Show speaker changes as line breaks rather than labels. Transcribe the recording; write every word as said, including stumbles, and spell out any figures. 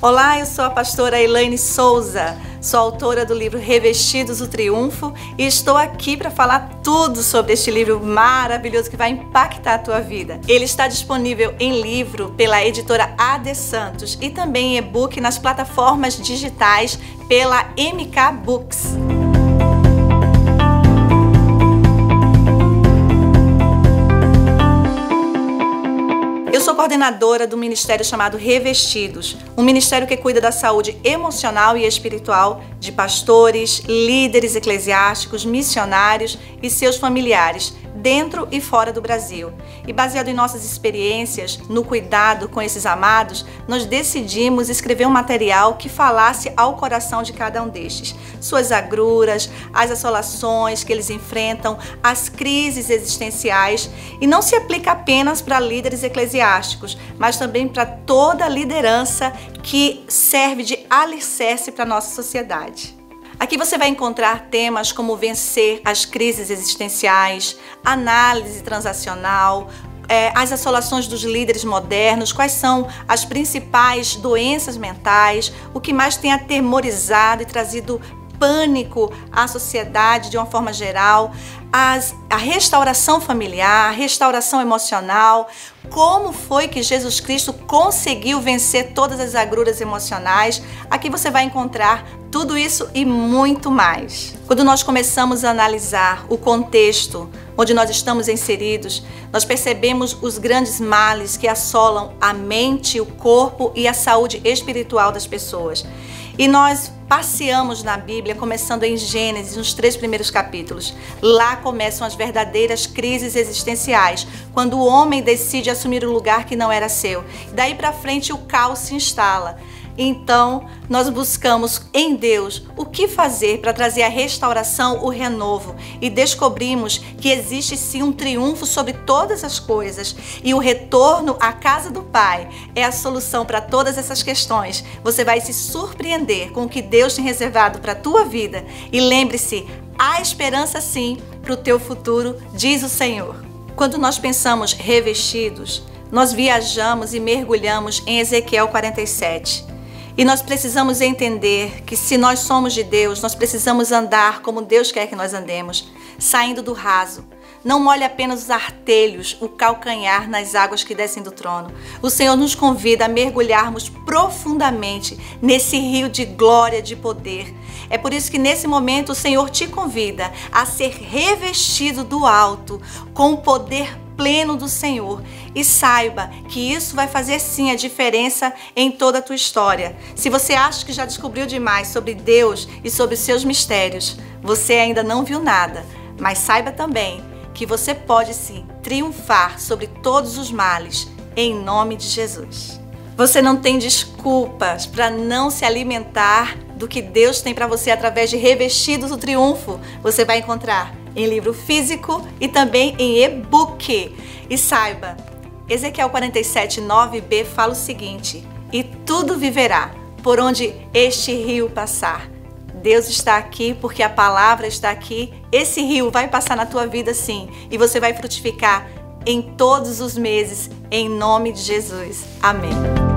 Olá, eu sou a pastora Elaine Souza, sou autora do livro Revestidos do Triunfo e estou aqui para falar tudo sobre este livro maravilhoso que vai impactar a tua vida. Ele está disponível em livro pela editora A D Santos e também em e-book nas plataformas digitais pela M K Books. Eu sou coordenadora do ministério chamado Revestidos, um ministério que cuida da saúde emocional e espiritual de pastores, líderes eclesiásticos, missionários e seus familiares, dentro e fora do Brasil. E baseado em nossas experiências no cuidado com esses amados, nós decidimos escrever um material que falasse ao coração de cada um destes. Suas agruras, as assolações que eles enfrentam, as crises existenciais, e não se aplica apenas para líderes eclesiásticos, mas também para toda a liderança que serve de alicerce para a nossa sociedade. Aqui você vai encontrar temas como vencer as crises existenciais, análise transacional, é, as assolações dos líderes modernos, quais são as principais doenças mentais, o que mais tem atemorizado e trazido pânico à sociedade de uma forma geral, as, a restauração familiar, a restauração emocional, como foi que Jesus Cristo conseguiu vencer todas as agruras emocionais. Aqui você vai encontrar tudo isso e muito mais. Quando nós começamos a analisar o contexto onde nós estamos inseridos, nós percebemos os grandes males que assolam a mente, o corpo e a saúde espiritual das pessoas. E nós passeamos na Bíblia, começando em Gênesis, nos três primeiros capítulos. Lá começam as verdadeiras crises existenciais, quando o homem decide assumir o lugar que não era seu. Daí para frente o caos se instala. Então, nós buscamos em Deus o que fazer para trazer a restauração, o renovo, e descobrimos que existe sim um triunfo sobre todas as coisas, e o retorno à casa do Pai é a solução para todas essas questões. Você vai se surpreender com o que Deus tem reservado para a tua vida, e lembre-se, há esperança sim para o teu futuro, diz o Senhor. Quando nós pensamos revestidos, nós viajamos e mergulhamos em Ezequiel quarenta e sete. E nós precisamos entender que se nós somos de Deus, nós precisamos andar como Deus quer que nós andemos, saindo do raso. Não molhe apenas os artelhos, o calcanhar nas águas que descem do trono. O Senhor nos convida a mergulharmos profundamente nesse rio de glória, de poder. É por isso que nesse momento o Senhor te convida a ser revestido do alto, com o poder pleno do Senhor, e saiba que isso vai fazer sim a diferença em toda a tua história. Se você acha que já descobriu demais sobre Deus e sobre os seus mistérios, você ainda não viu nada, mas saiba também que você pode sim triunfar sobre todos os males em nome de Jesus. Você não tem desculpas para não se alimentar do que Deus tem para você através de Revestidos do Triunfo. Você vai encontrar em livro físico e também em e-book. E saiba, Ezequiel quarenta e sete, nove b fala o seguinte: e tudo viverá por onde este rio passar. Deus está aqui porque a palavra está aqui. Esse rio vai passar na tua vida sim, e você vai frutificar em todos os meses, em nome de Jesus. Amém.